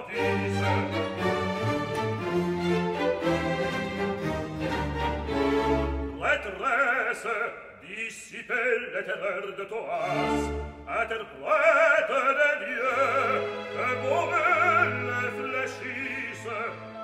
Prêtresse, dissipez les terreurs de Thoas, interprète des dieux, que vos belles fléchissent.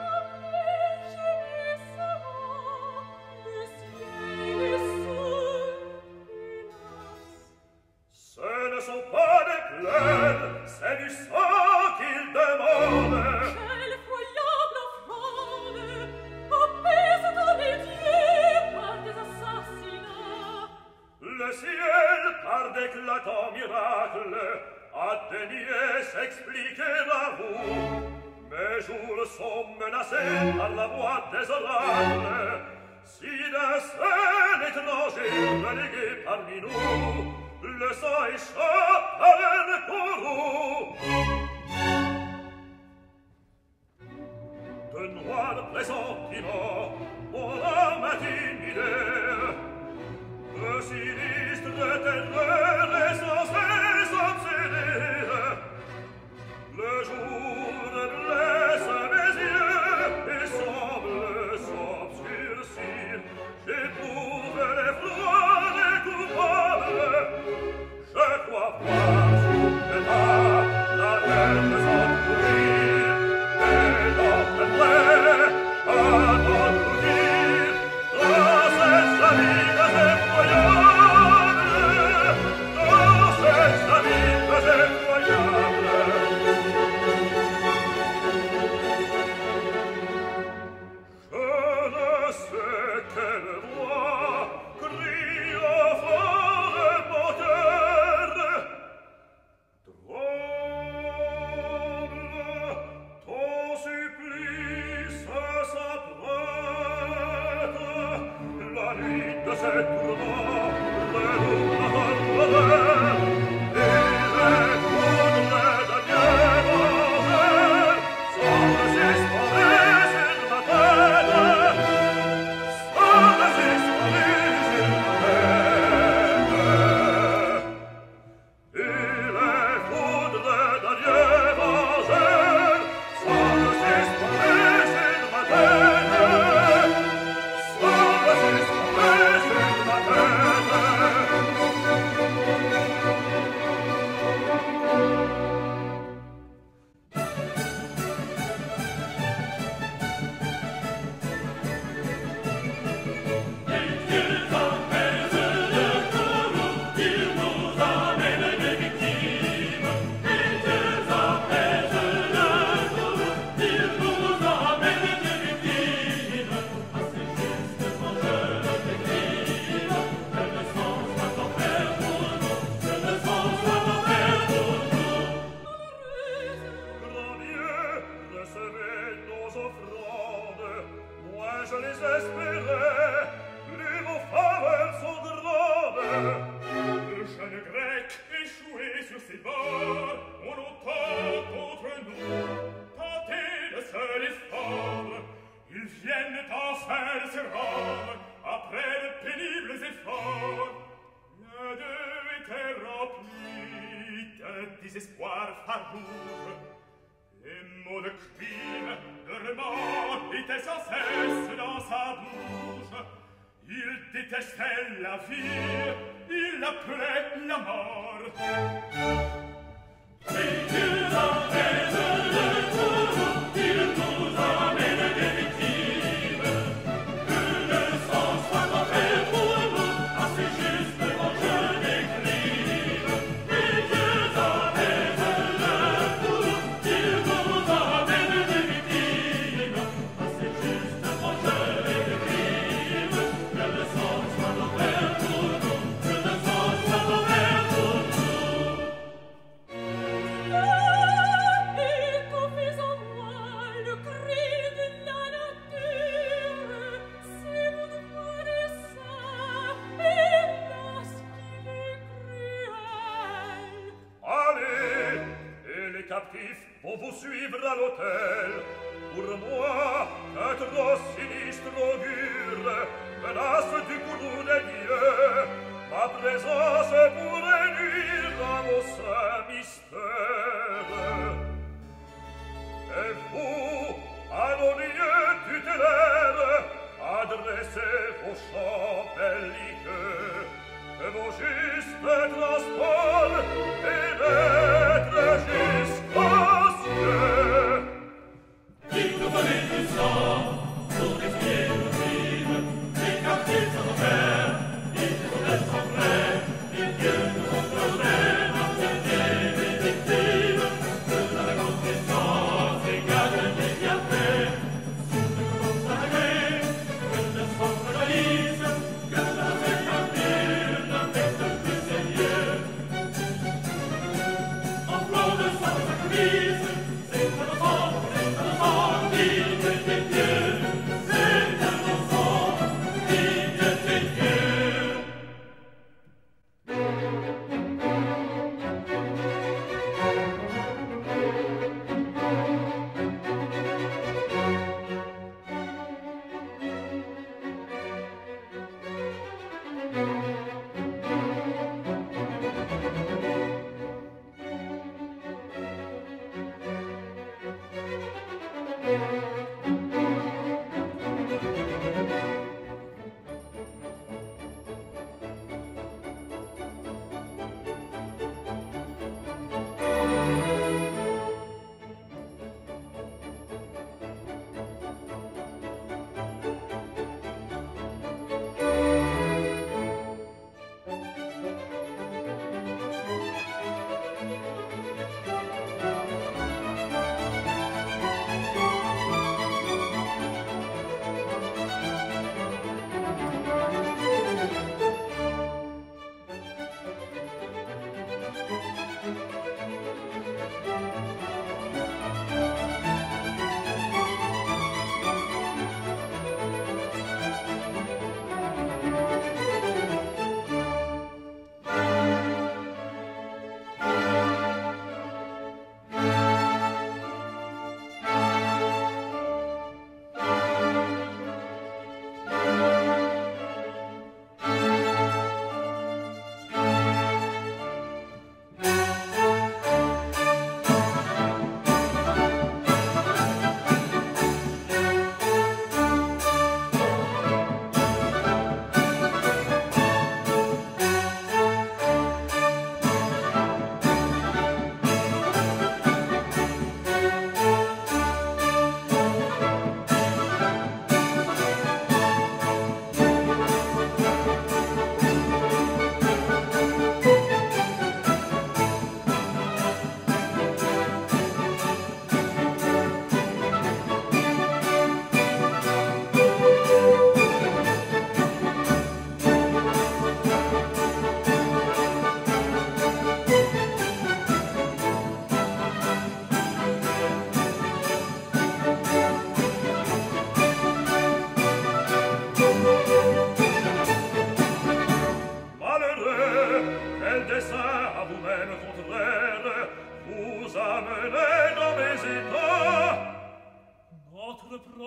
Ce ne sont pas des pleurs, c'est du sang qu'ils demandent. Quelle effroyable offrande, apaise dans les dieux par des assassinats. Le ciel, par d'éclatants miracles, a daigné s'expliquer à vous. Mes jours sont menacés par la voix des oracles. Si d'un seul étranger relégué parmi nous, le sang échappe à un courroux. De noirs pressentiments ont âme intimidée. De sinistres terreurs est sans cesse obsédée. Le jour blesse mes yeux et semble s'obscurcir. J'éprouve l'effroi des coupables. Je crois voir sur le pas la tête s'encourir. Et notre prêt à m'engloutir dans ces abîmes effroyables. Dans ces abîmes effroyables. Je ne sais quelle voix crie au fond de mon cœur. Tremble, ton supplice s'apprête. La nuit de ces tourments redoute l'horreur. Et les foudres de Dieu vengeurs semblent suspendus sur ma tête. Semblent suspendus sur ma tête. Et les foudres de Dieu vengeurs semblent suspendus sur ma tête. Semblent suspendus sur ma tête. Grand Dieu, recevez nos offrandes. Moi je les espérais, plus vos faveurs sont grandes. Le jeune grec échoué sur ses bords, on entend contre nous tenter de se défendre. Ils viennent enfin de se rendre après de pénibles efforts. L'un d'eux était rempli d'un désespoir farouche. Les mots de crime, de remords étaient sans cesse dans sa bouche. Il détestait la vie, il appelait la mort. Si tu emmènes le courroux, il nous emmène des victimes. Que le sang soit enfer pour nous, assez juste quand je décrive. Et Dieu emmène le courroux, il nous emmène des victimes. Assez juste quand je décrive. Que le sang soit enfer pour nous, que le sang soit enfer pour nous. captifs vont vous suivre à l'hôtel. Pour moi, un trop sinistre augure menace du courroux des dieux. Ma présence pourrait nuire à vos saints mystères.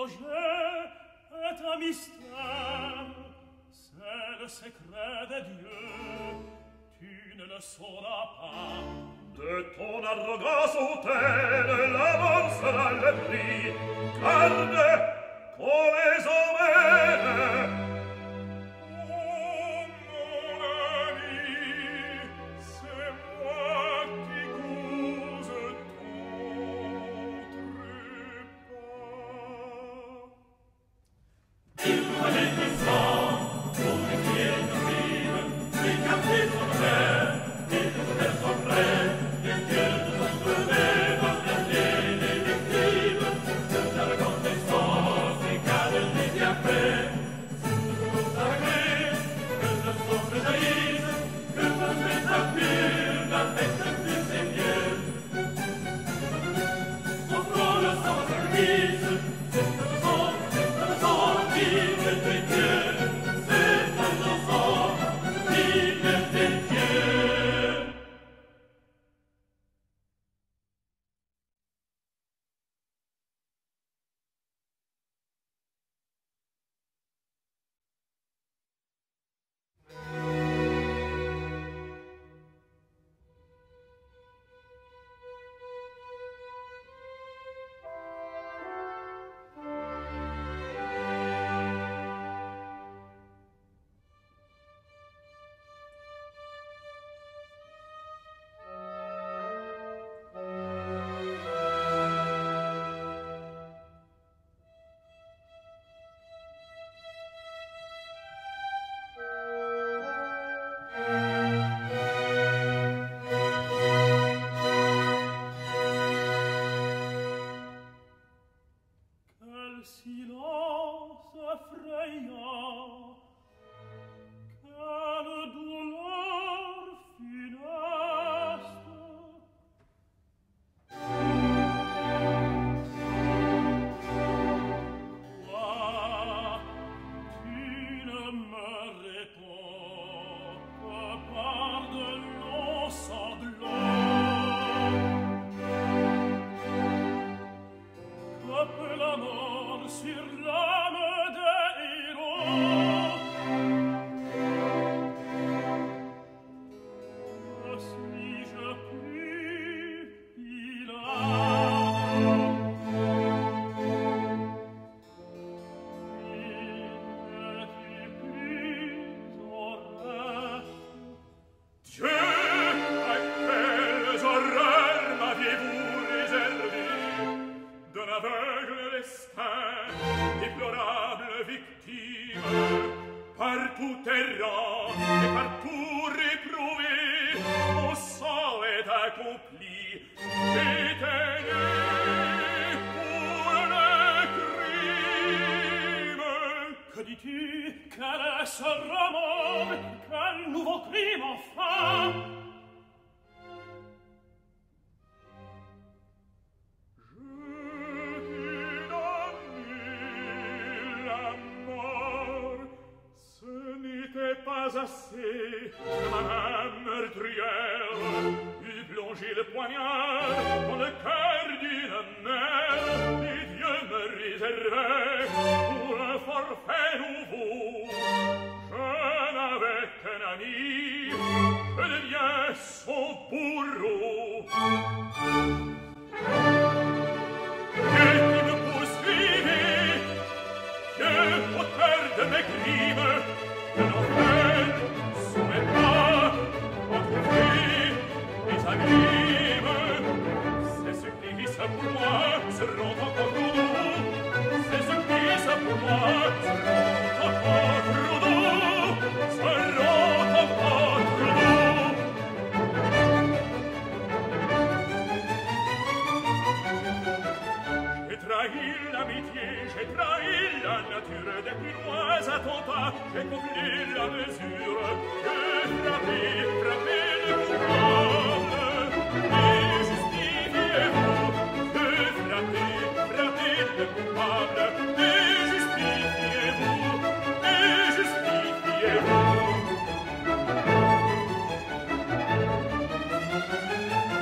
projet est un mystère, c'est le secret de Dieu, tu ne le sauras pas. De ton arrogance hautaine, la mort sera le prix. Garde, qu'on les emmène. Oh, mon ami, c'est moi qui cause ton trépas. Il fallait qu'il s'en, pour écrire une rime, les quartiers sont verts, et les hôtels sont prêts.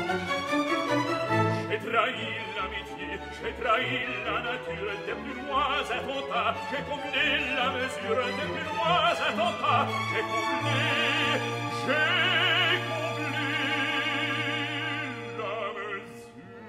J'ai trahi la nature des plus loin pas, j'ai comblé la mesure depuis loin attentat, j'ai comblé la mesure.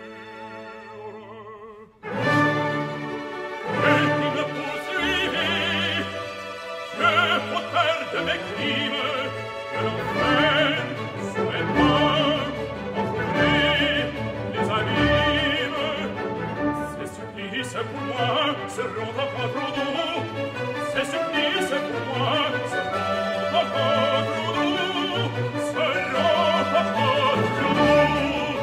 Et qui me poursuivit, je auteur de mes crimes, que l'enfer souhait pas enfermer les abîmes. Ces supplices pour moi seront encore trop doux, ces supplices pour moi seront encore trop doux, seront encore trop doux.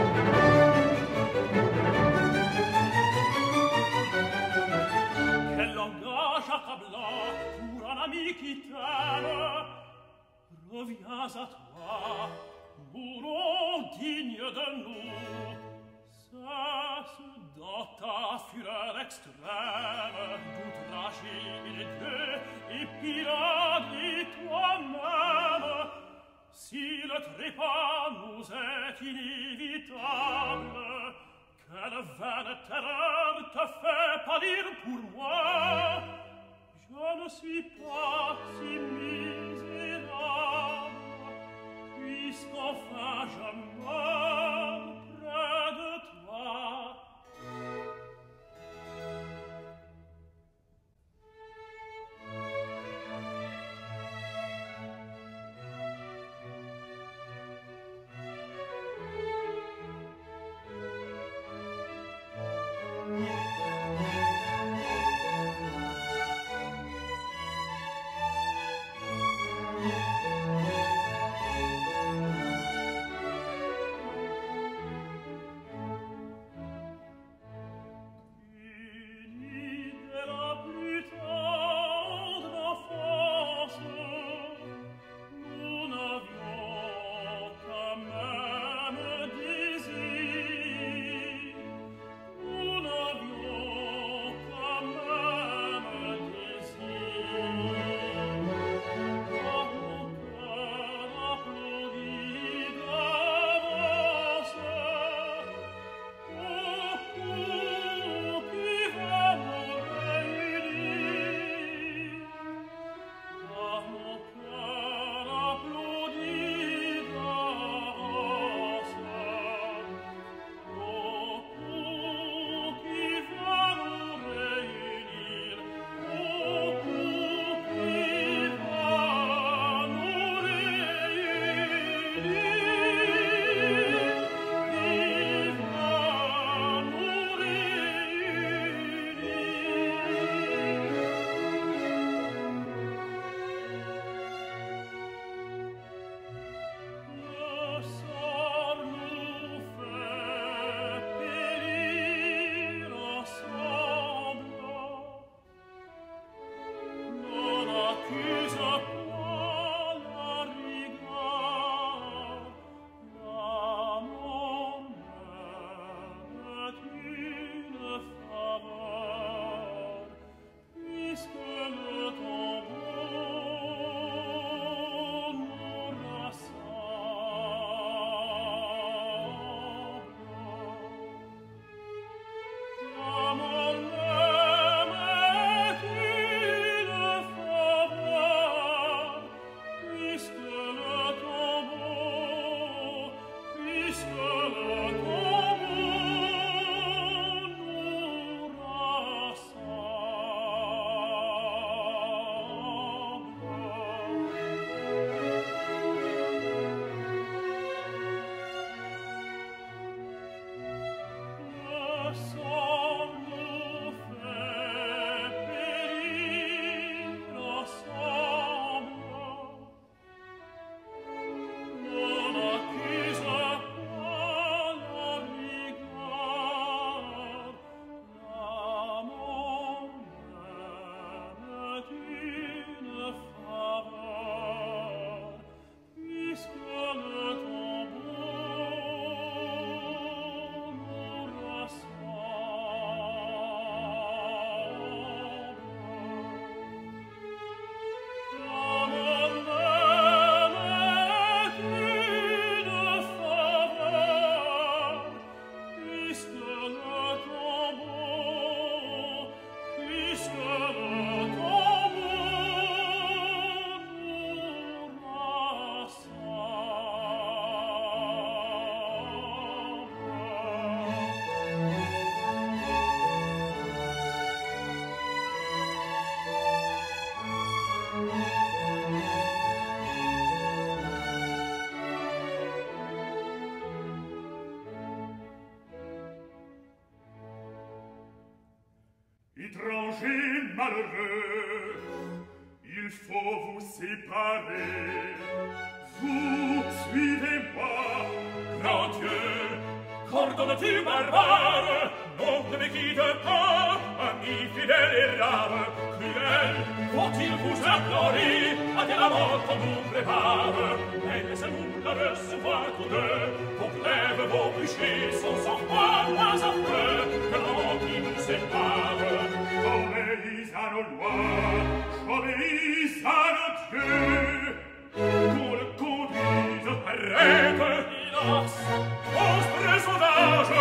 Quel langage accablant pour un ami qui t'aime. Reviens à toi, mourons dignes de nous. Cesse dans ta fureur extrême d'outrager les dieux et Pylade et toi-même. Si le trépas nous est inévitable, quelle vaine terreur te fait pâlir pour moi? Je ne suis pas si misérable, puisqu'enfin je meurs près de toi. danger malheureux, il faut vous séparer. Vous suivez-moi, grand Dieu. Ordonne-tu, barbare, non ne me quitte pas, ami fidèle et rare, cruel, faut-il vous implorer, à de la mort qu'on nous prépare, mais laissez-nous la recevoir tous deux, vos glaives, vos bûchers sont sans foi, moins affreux que la mort qui nous sépare. J'obéis à nos lois, j'obéis à nos dieux, qu'on le conduise, arrête, hélas, monstre sauvage.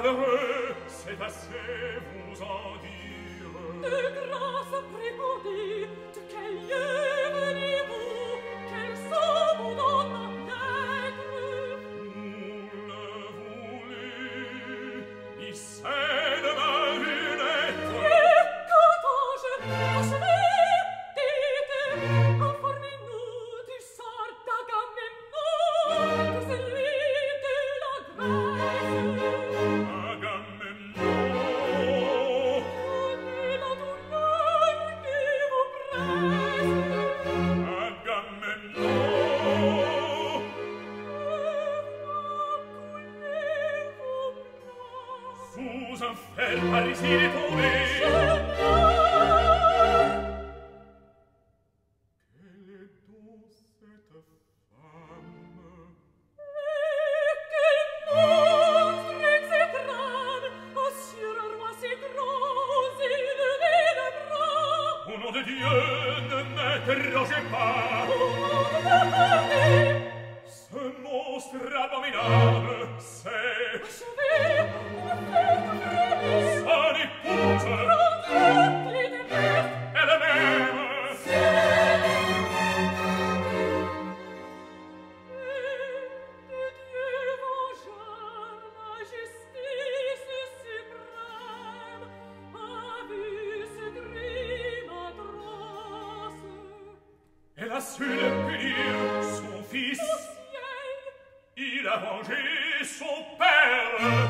malheureux, c'est assez vous en dire. De grâce précondi, de quel lieu venez-vous? Quel sang vous donne à naître? Où le voulez, il sait de ma lunette. Et quand ange, achevez, dites, informez-nous du sort d'Agamemnon, de celui de la Grèce. Agamemnon, Et la douleur qui vous presse. Agamemnon, sous un fer parisien est tombé. Quelle est donc cette femme? Au nom de Dieu, ne m'interrogez pas. Ce monstre abominable, c'est son épouse, elle-même. Elle a su le punir, son fils. Il a vengé son père.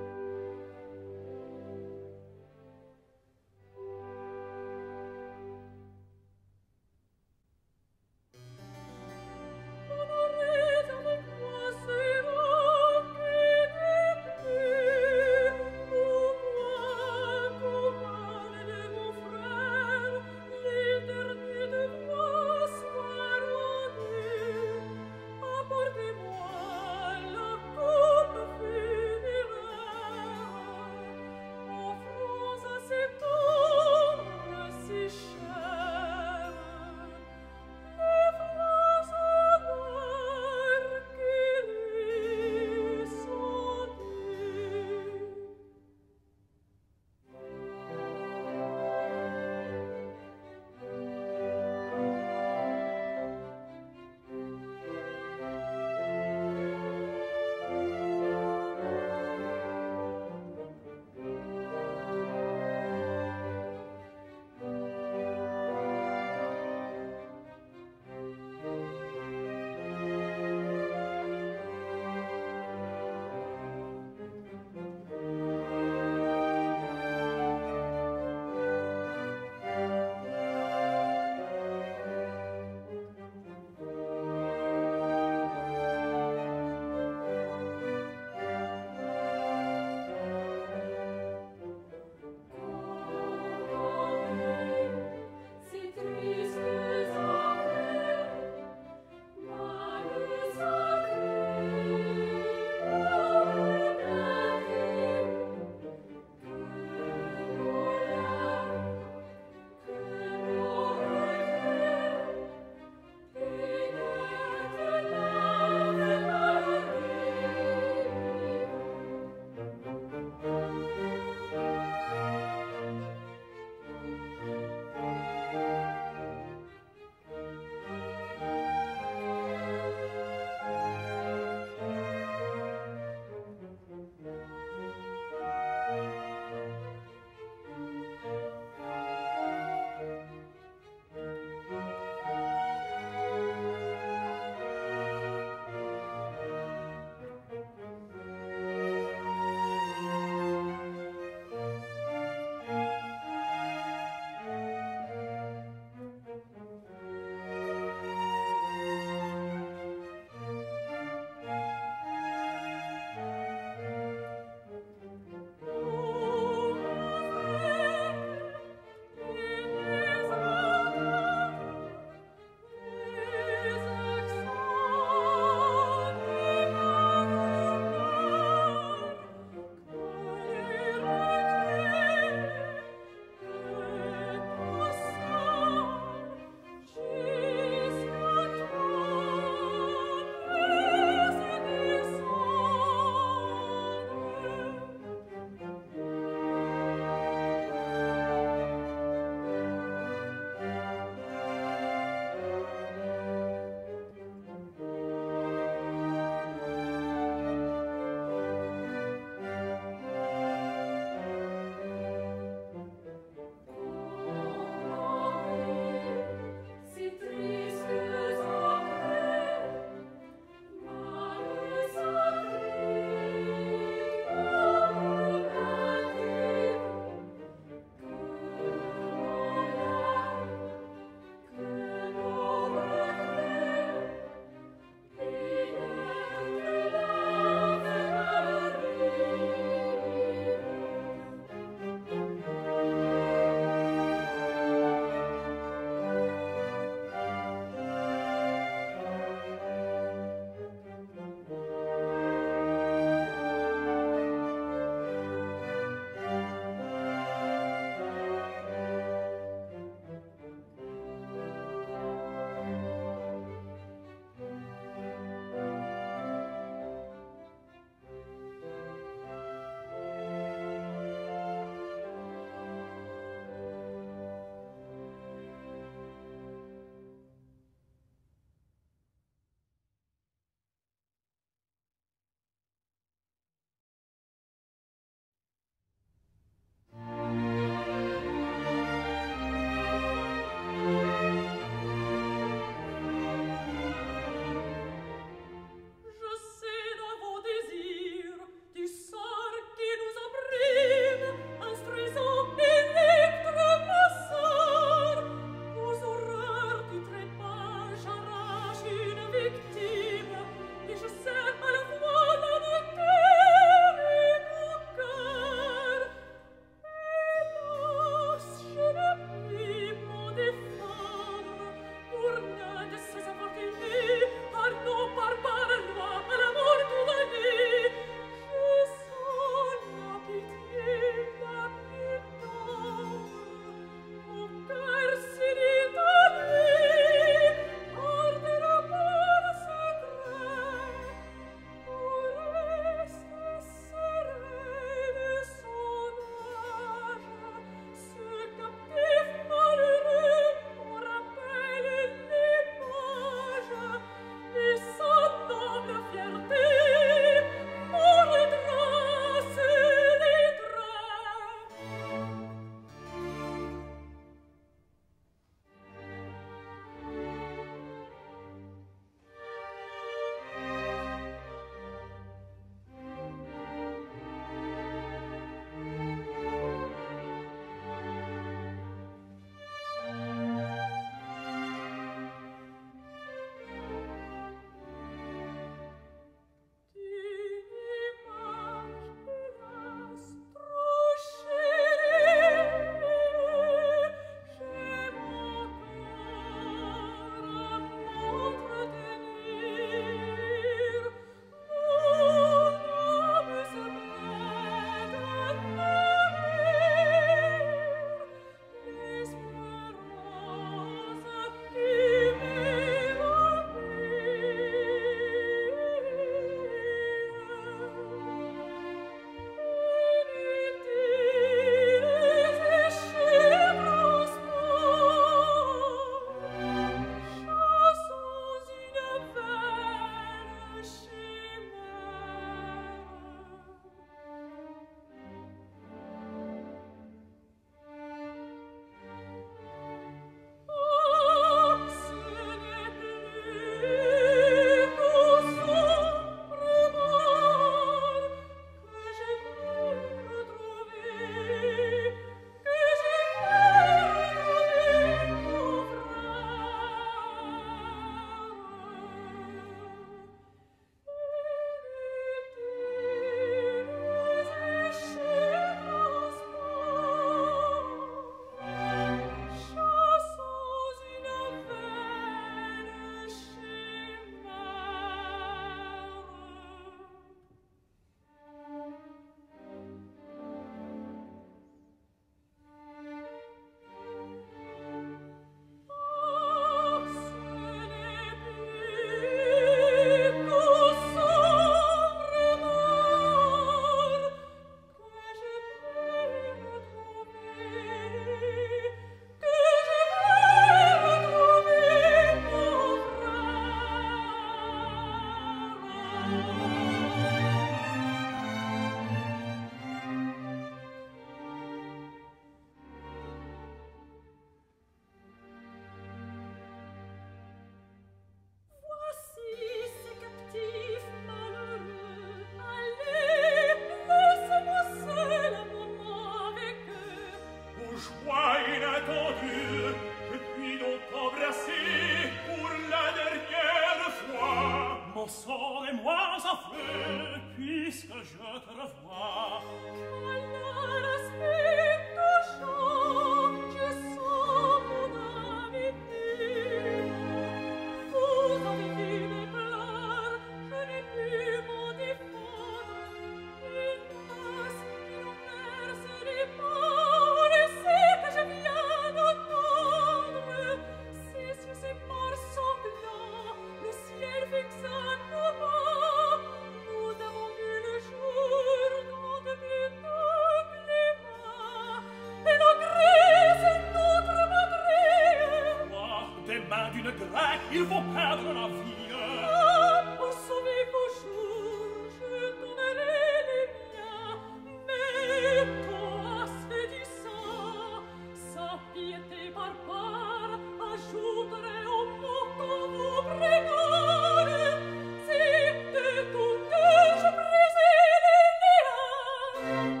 il faut perdre la vie. Pour sauver vos jours, je donnerai les miens. Mais Thoas fait du sang, sa piété barbare ajouterait au mot qu'on vous prépare. Si de tout cœur je brisais les liens,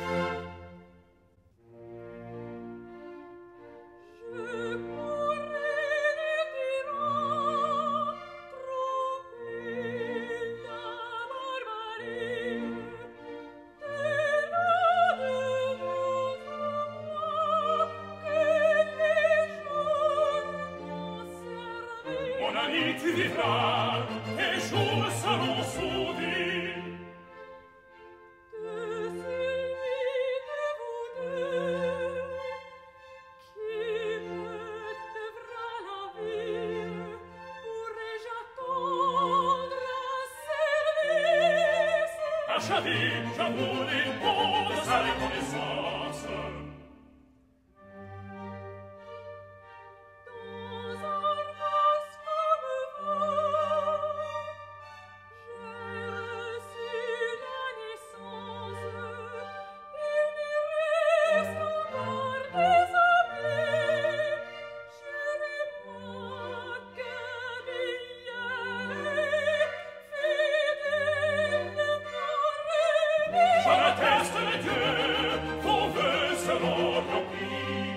je pourrais le dire, tromper la barbarie, tellement de vos enfants que les jours conservés. Mon ami, tu vivras, tes jours seront sauvés. De celui de vous deux qui me devra la vie, pourrais-je attendre un service? À chaque vie, j'avoue les mots de sa reconnaissance. Dans un race comme vous, j'ai reçu la naissance. Il m'y reste encore des années. Je remarque fidèlement J'en atteste les dieux, vos vœux seront remplis.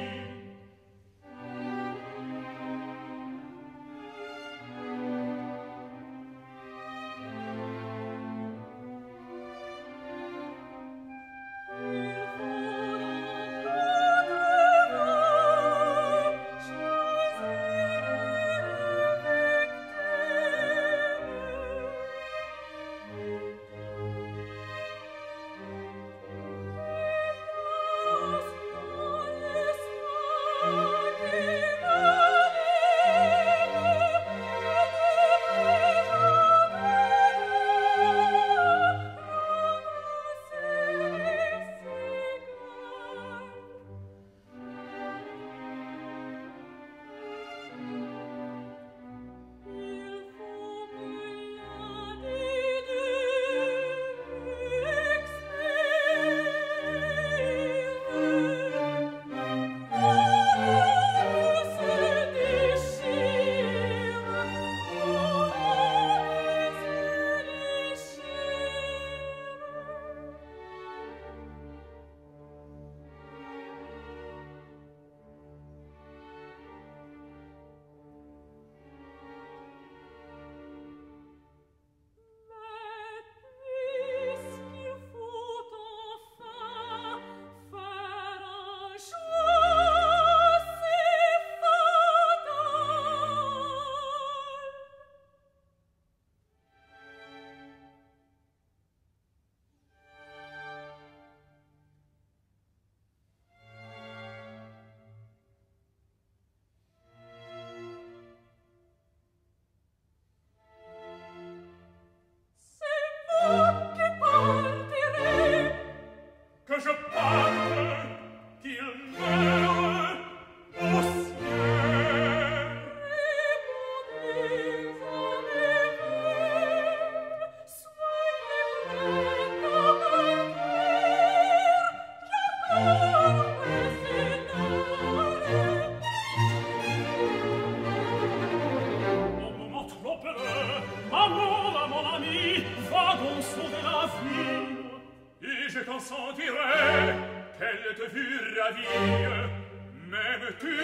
consentirais qu'elle te fût ravie. M'aimes-tu?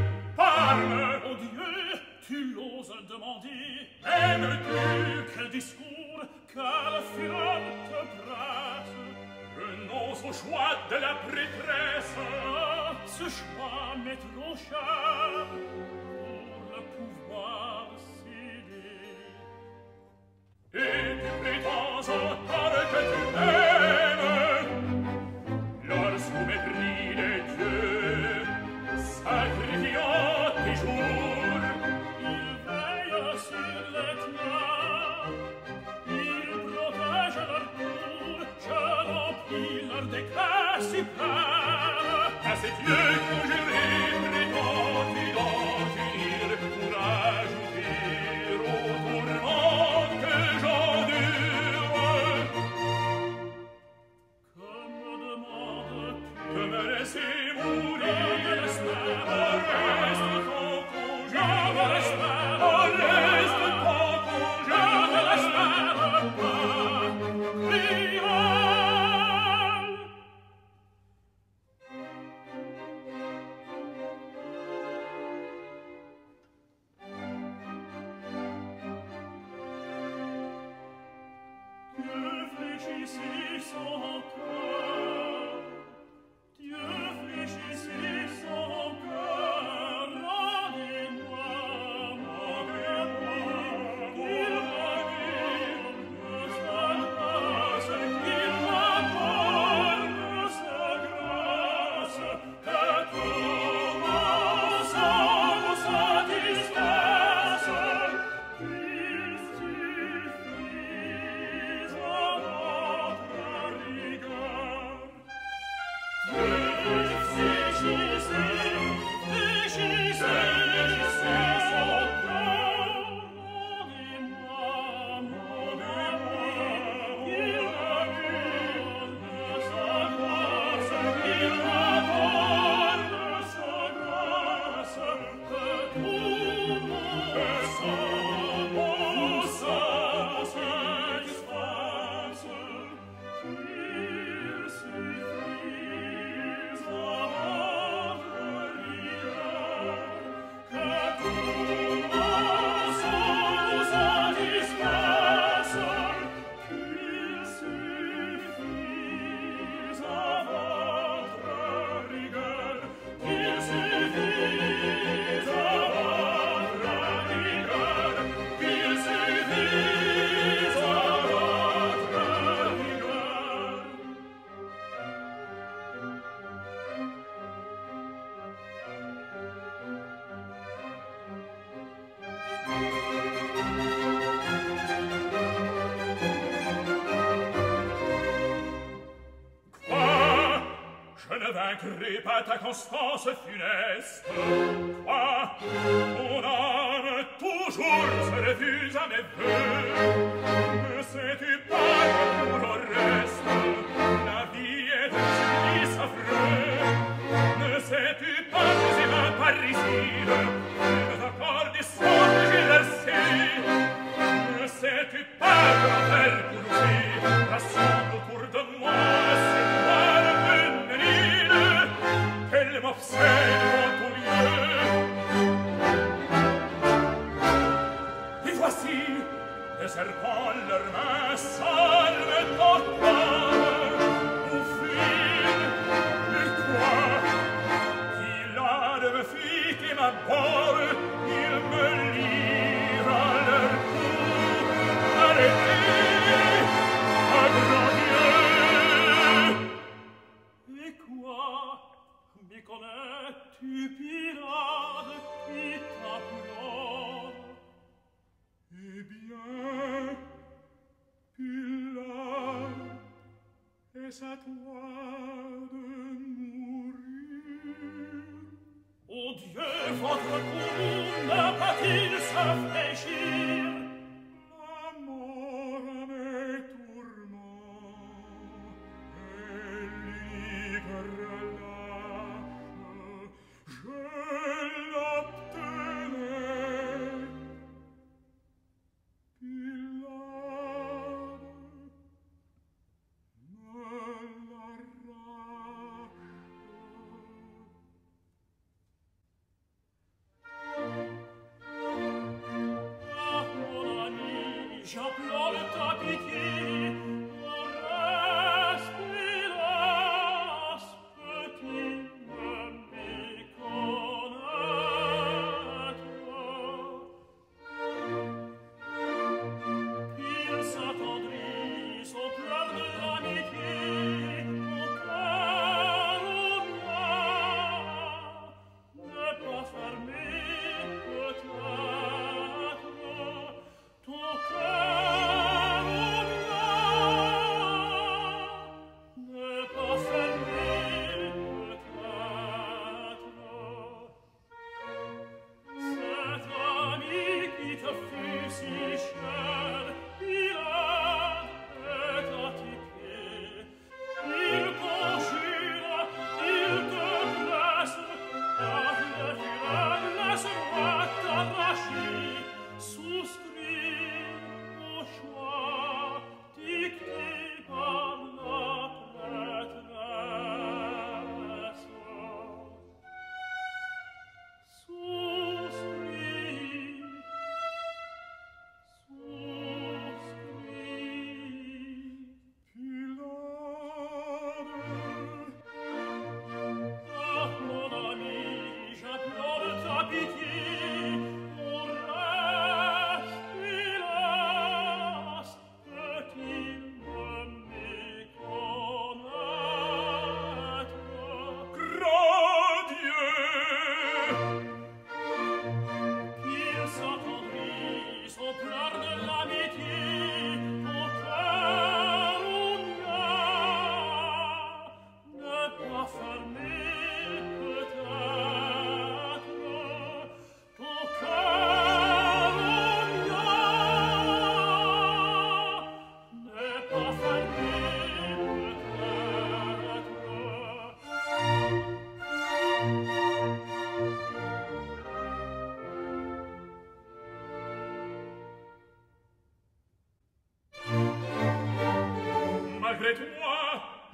Parle! Oh Dieu, tu l'oses demander. M'aimes-tu? Quel discours, quelle fureur te presse. Renonce au choix de la prêtresse. Ah, ce choix m'est trop cher pour le pouvoir céder. Et tu prétends encore que tu m'aimes, lorsqu'au mépris des dieux, sacrifiant tes jours, Il veille sur les tiens, il protège leur cour, je remplis leur décret suprême. à ces dieux conjurés prétends-tu d'en finir pour ajouter vaincrai pas ta constance funeste. Quoi, ton âme toujours se refuse à mes vœux. Ne sais-tu pas que pour Oreste, la vie est un supplice affreux? Ne sais-tu pas que c'est ma parricide, que t'accordes sans que j'ai versé? Ne sais-tu pas que l'enfer pour lui rassemble autour de moi ces noirs ennemis qu'elle m'obsède en tout lieu? Et voici les serpents leurs mains sales t'entendent ou fuient. Et quoi? Pylade me fit et m'aborde, il me lire à leur cou. Arrêtez, à grand Dieu! Et quoi? Me connais-tu, Pylade, qui t'applaud? Eh bien, Pylade, est-ce à toi de mourir? Ô Dieu, votre cou n'a pas-il s'affléchir? La mort à mes tourments est l'unique relâche. Je l'obtenais. Pylade, me l'arrache. Ah,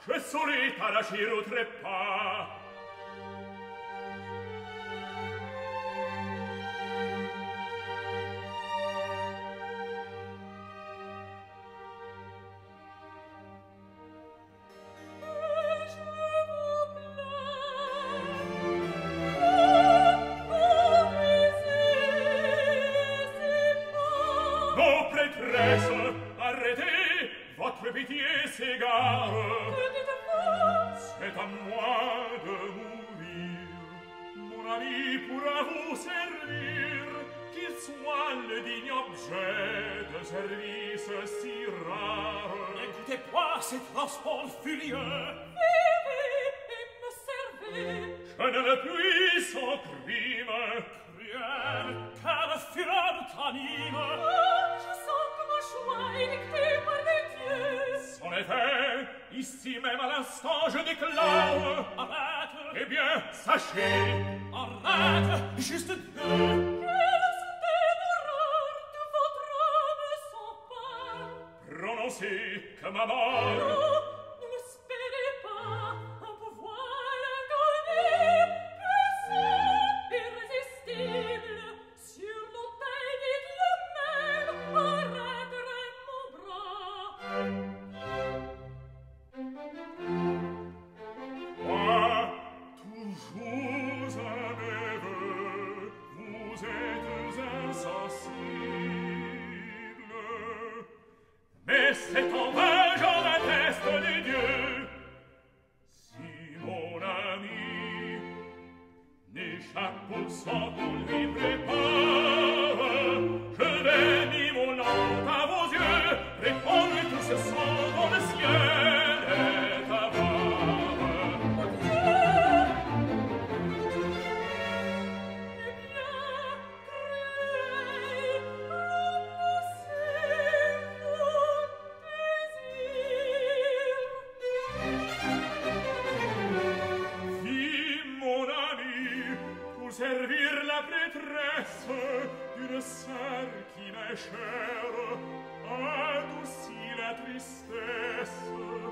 je saurai t'arracher au trépas. C'est à moi de mourir. Mon ami pourra vous servir, qu'il soit le digne objet de service si rare. Écoutez-moi ces transports furieux. Vivez et me servez. Je ne le puis sans crime. Cruel, car fureur t'anime. Oh, je sens que mon choix est dicté par les dieux. En effet, ici même à l'instant je déclare. Arrête. Eh bien, sachez. Arrête, juste Dieu. Que la santé horreur de votre âme s'empare. Prononcez que ma mort. Non, ne l'espérez pas, un pouvoir inconnu, puissant, irrésistible, sur l'autel dites le même, arrêterait mon bras. Moi, toujours à mes vœux, vous êtes insensible. Mais c'est en vain, j'en atteste les dieux. Si mon ami n'échappe au sang qu'on lui prépare, je vais mis mon nom à vos yeux, répondre tout ce sang dans le ciel est avare. Servir la prêtresse d'une sœur qui m'est chère, adoucit la tristesse,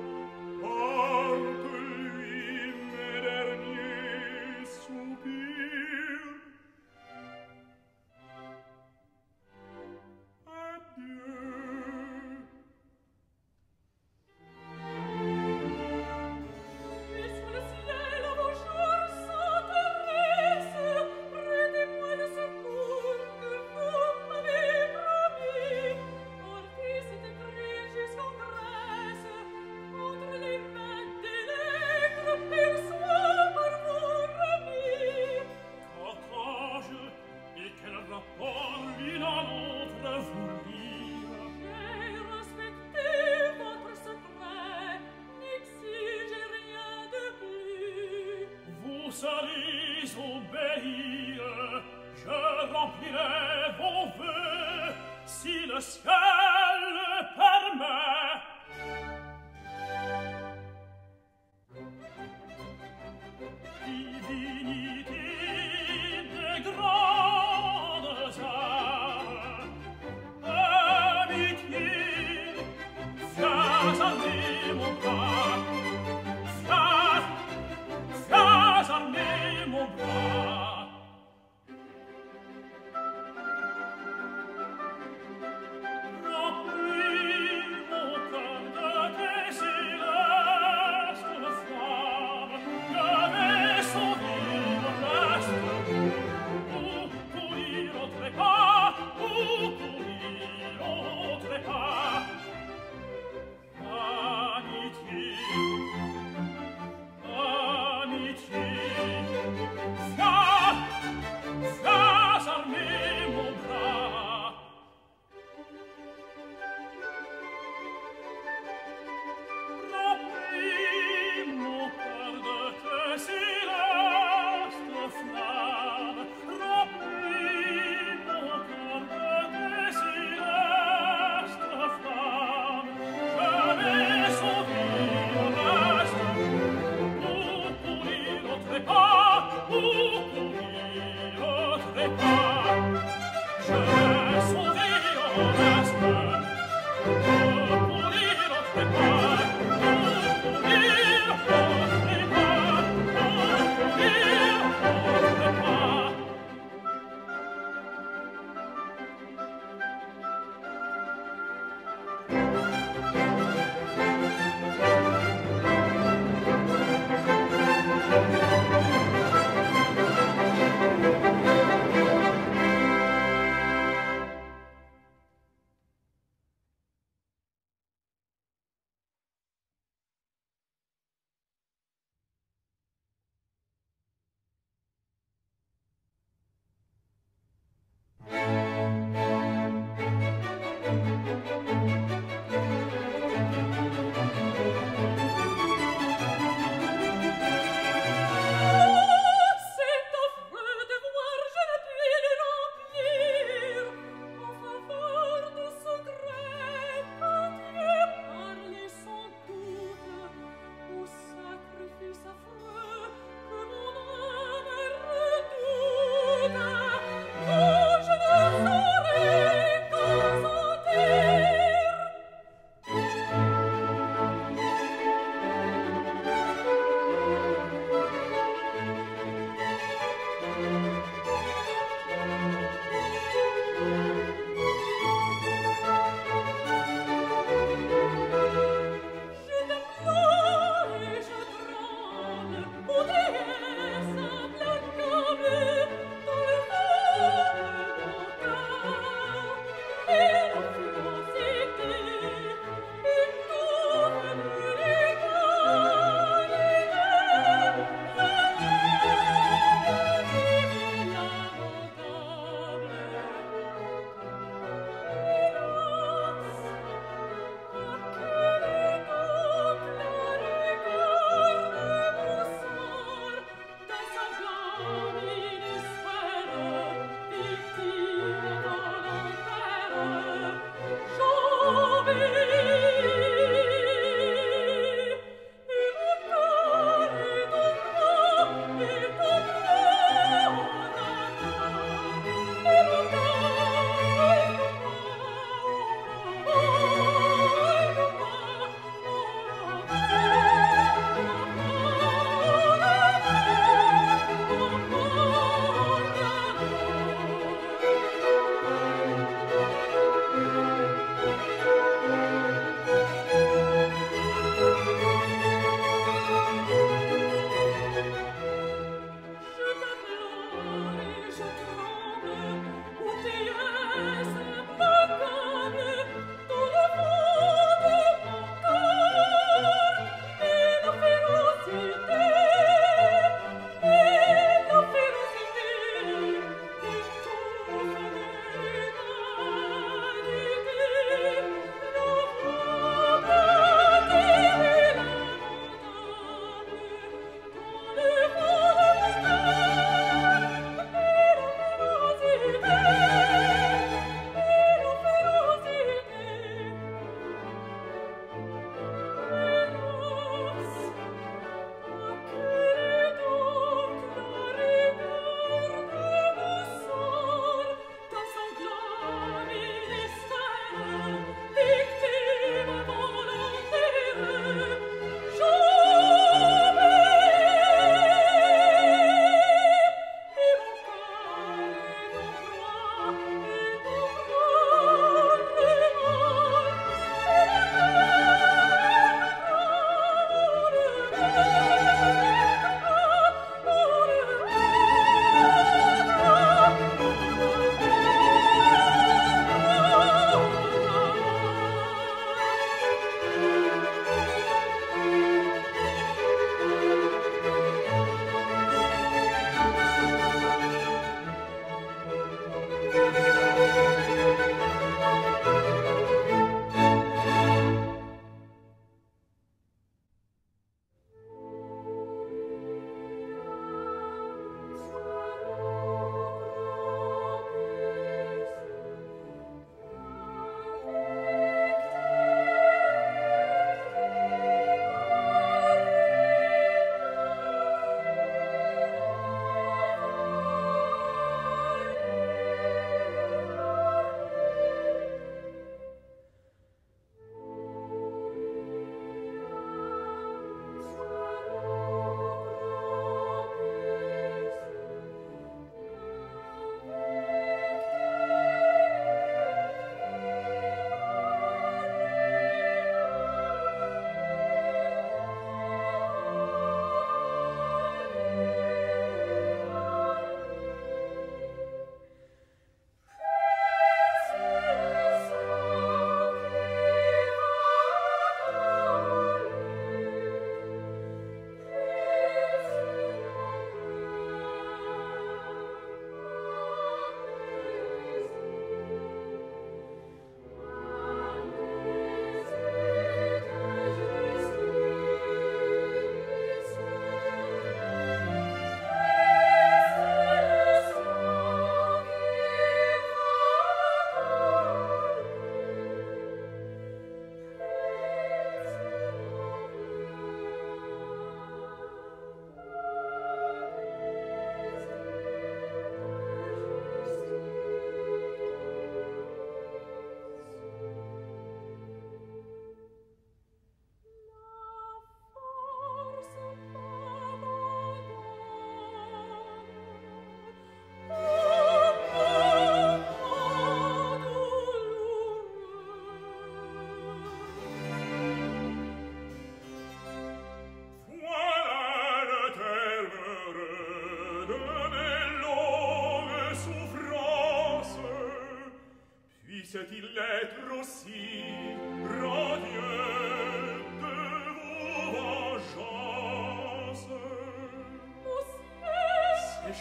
porte-lui mes derniers soupirs. Adieu. Et sur le ciel, à vos jours s'intéresse, prêtez-moi le secours que vous m'avez promis. Oreste est écrit jusqu'en Grèce, entre les mains des lettres, il soit par vous remis. Qu'entends-je et quel rapport l'une à l'autre vous lire? J'ai respecté votre secret, n'exigez rien de plus. Vous allez obéir, je remplirai vos vœux, si le ciel le permet. Divinité des grandes âmes, amitié, viens armer mon bras, viens armer mon bras. Remplis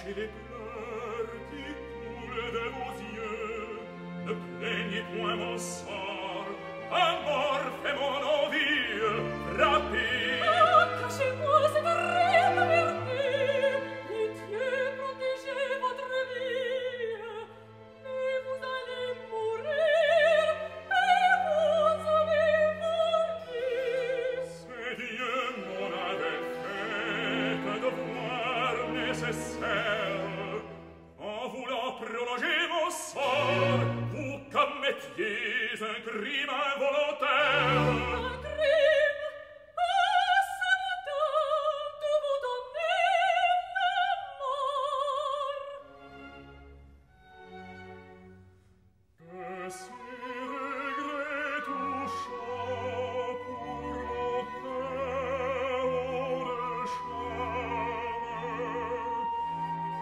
cachez les pleurs qui coulent de vos yeux. Ne plaignez point mon sort, un mort fait mon envie, frappez. Ah, cachez-moi cette horrible vérité. Pitié, protégez votre vie. Mais vous allez mourir, et vous avez mouru. C'est Dieu m'en avait fait un devoir nécessaire. En voulant prolonger mon sort, vous commettiez un crime involontaire. Un crime. Ah, ça me tente de vous donner la mort. Que ces regrets touchants pour mon cœur de charme,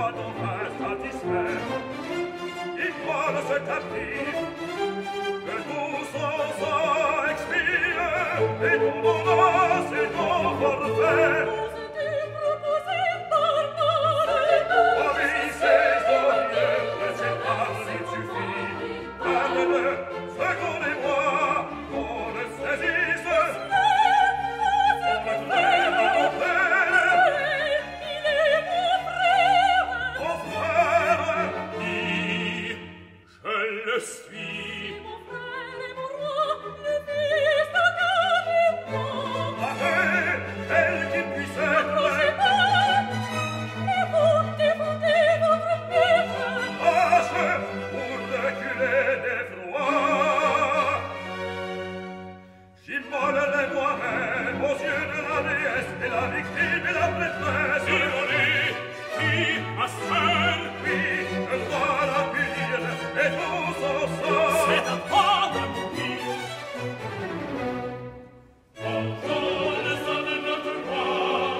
soit enfin satisfait. Immole ce captif, que tout son sang expire, et ton menace et ton forfait. Obéissez au Dieu, de ses paroles il suffit. Garde-le, secondez-moi, qu'on le saisisse. On le traîne à nos frères. Il est mon frère. Mon frère, dis, je le suis. Mon frère et mon roi, le fils d'Agamemnon. Arrête, quel qu'il puisse être. N'approchez pas, et vous défendez votre père. Lâche, pour reculer d'effroi. J'immolerai moi-même aux yeux de la déesse et la victime et la prêtresse. Immolé, qui a seul, Oui, je dois la punir et tout son sang. c'est à toi de mourir. Contrôle sonne notre roi,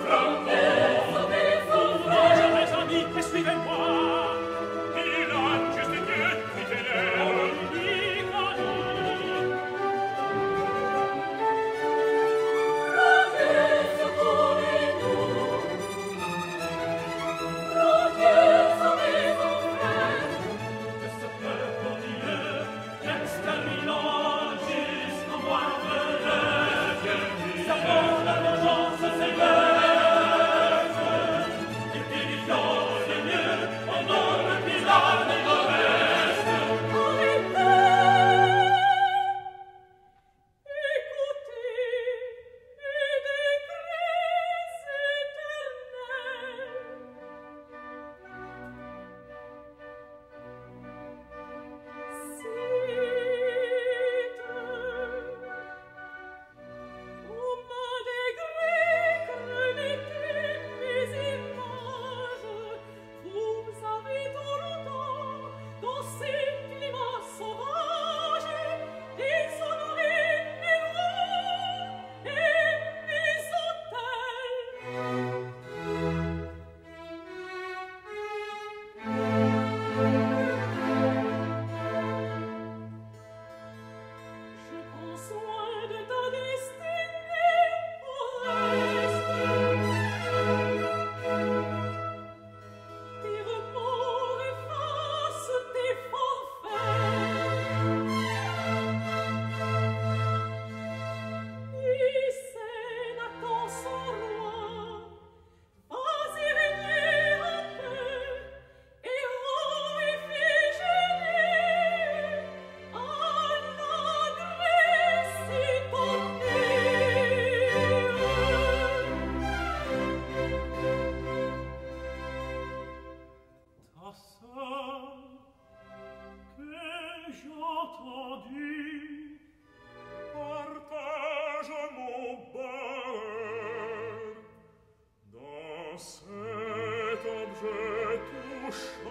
Frangez mes amis et suivez-moi. Il a juste Dieu qui t'élève. De ce peuple odieux, exterminant jusqu'au moindre lèvre, sa bande à vengeance s'élève. Et purifiant les lieux, au nom de Pylade et d'Oreste. Partage mon bonheur dans cet objet touché.